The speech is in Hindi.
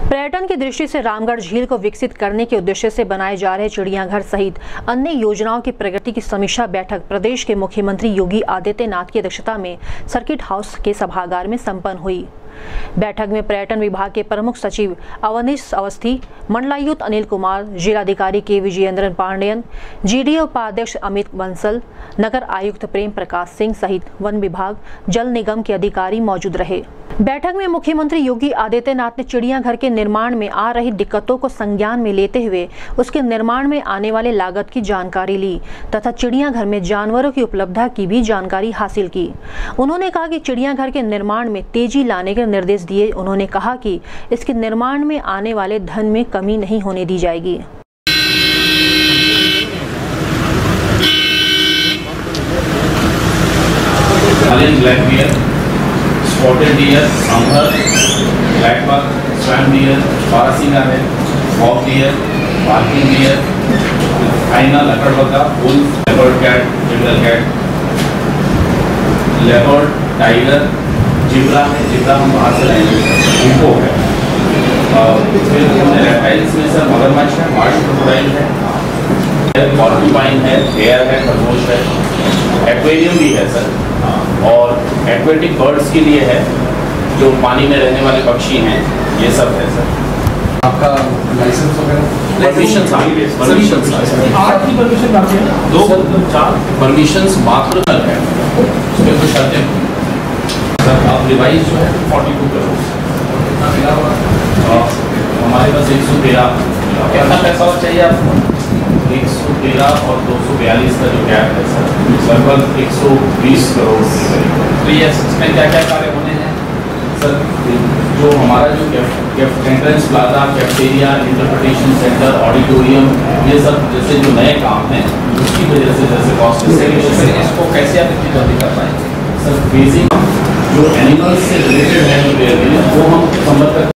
पर्यटन की दृष्टि से रामगढ़ झील को विकसित करने के उद्देश्य से बनाए जा रहे चिड़ियाघर सहित अन्य योजनाओं की प्रगति की समीक्षा बैठक प्रदेश के मुख्यमंत्री योगी आदित्यनाथ की अध्यक्षता में सर्किट हाउस के सभागार में संपन्न हुई। बैठक में पर्यटन विभाग के प्रमुख सचिव अवनीश अवस्थी, मंडलायुक्त अनिल कुमार, जिलाधिकारी के विजयेंद्र पांडेयन, जीडीओ उपाध्यक्ष अमित बंसल, नगर आयुक्त प्रेम प्रकाश सिंह सहित वन विभाग, जल निगम के अधिकारी मौजूद रहे। बैठक में मुख्यमंत्री योगी आदित्यनाथ ने चिड़ियाघर के निर्माण में आ रही दिक्कतों को संज्ञान में लेते हुए उसके निर्माण में आने वाले लागत की जानकारी ली तथा चिड़ियाघर में जानवरों की उपलब्धता की भी जानकारी हासिल की। उन्होंने कहा कि चिड़ियाघर के निर्माण में तेजी लाने के निर्देश दिए। उन्होंने कहा कि इसके निर्माण में आने वाले धन में कमी नहीं होने दी जाएगी। Spotted deer, sambar, blackbuck, swamp deer, barasingha है, hog deer, barking deer, hyena, लकड़बग्गा, wolf, leopard cat, jungle cat, leopard, tiger, zebra है, जिब्रा हम बाहर से लाएंगे, हिप्पो है, फिर हमने रेप्टाइल्स में सर मगरमच्छ है, मार्श क्रोकोडाइल है, पॉर्क्यूपाइन है, हेयर है, खरगोश है, एक्वेरियम भी है सर, और एक्वेटिक बर्ड्स के लिए है जो पानी में रहने वाले पक्षी हैं, ये सब है सर। आपका लाइसेंस वगैरह परमिशन आज की परमिशन बाकी है ना, 4 परमिशंस मात्र है, उसमें कुछ शर्तें सर। आप रिवाइज जो है 42 करोड़ हमारे पास 113 कितना पैसा और चाहिए आपको? 113 और 242 का जो गैप है सर, लगभग 120 करोड़ के करीब। तो ये इसमें क्या क्या कार्य होने हैं सर? जो हमारा जो entrance plaza, cafeteria, interpretation centre, auditorium, ये सब जैसे जो नए काम हैं उसकी वजह से जैसे कॉस्ट इसको कैसे आप इतनी जल्दी कर पाएंगे सर? बेसिक जो एनिमल्स से रिलेटेड है जो वो हम संबंध